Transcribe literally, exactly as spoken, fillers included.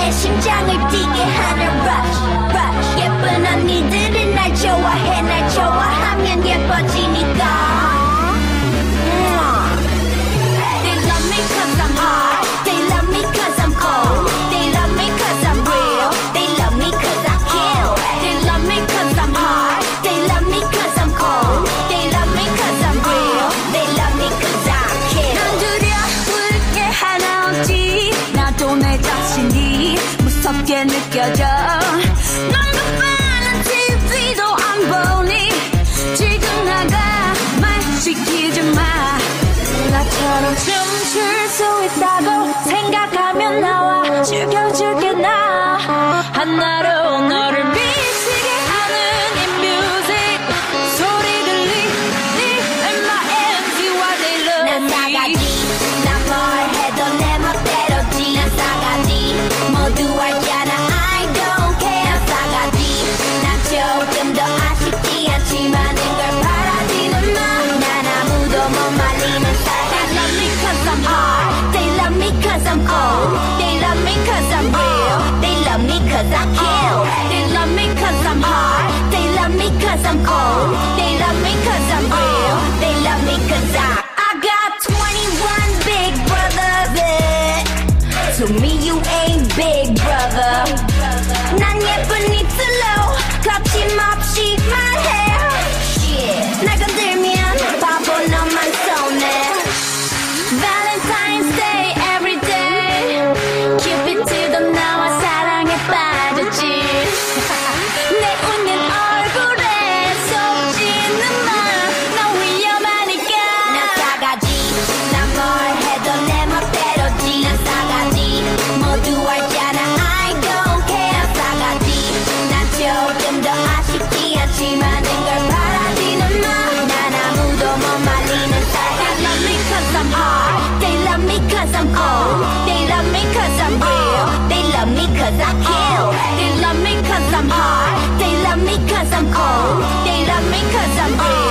내 심장을 뛰게 하는 rush, rush. 예쁜 언니들은 날 좋아해, 날 좋아하면 예뻐지니까. They love me cause I'm hot, they love me cause I'm cold, they love me cause I'm real, they love me cause I kill. They love me cause I'm hot, they love me cause I'm cold, they love me cause I'm real, they love me cause I kill. 난 두려울 게 하나 없지, 나도 내 자신이 무섭게 느껴져. 너무 많은 티비도 안 보니 지금 나가 말 시키지 마. 나처럼 춤출 수 있다고 생각하면 나와 죽여줄게. 나 하나로 너를 미치게 하는 이 뮤직 소리 들리니 엠마엠지와 they love me. 난 싸가지, 난 뭘 해도 내 멋대로지. 난 싸가지, 모두 알잖아 I don't care. 난 싸가지, 난 조금 더 아쉽지 않지만 이걸 바라지는 마. 난 아무도 못 말리는 사람. They love me cause I'm hot, they love me cause I'm cold, they love me cause I'm real, they love me cause I kill. They love me cause I'm hot, they love me cause I'm cold, they love me cause I'm real, they love me cause I I got twenty-one big brothers, eh. To me you ain't big brother. 난 예쁜 입술로 거침없이 말해. Shit. 날 건들면 바보 너만 손해. Valentine's Day every day. 큐피드도 나와 사랑에 빠졌지. 내 웃는 얼굴에 속지는 마. 너 위험하니까. 난 싸가지, 난 뭘 해도 내 멋대로지. 난 싸가지, 모두 알잖아 I don't care. 난 싸가지, 난 조금 더 아쉽지 않지만 이걸 바라지는 마. 난 아무도 못 말리는 사람. They love me cause I'm hot, they love me cause I'm cold, they love me cause I'm real, they love me cause I kill. They love me cause I'm hot, they love me cause I'm cold, they love me cause I'm real.